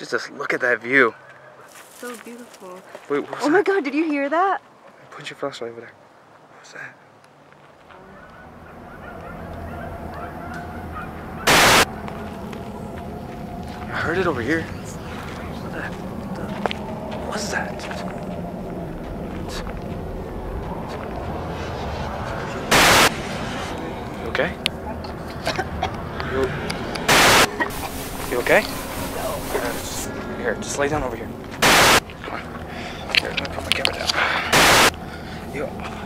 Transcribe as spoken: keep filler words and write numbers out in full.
Just, just look at that view. So beautiful. Wait, what was oh that? my god, did you hear that? Put your flashlight over there. What was that? I heard it over here. What the, what was that? You okay? You, you okay? No. Uh, just, here, just lay down over here. Come on. Here, let me put my camera down. You.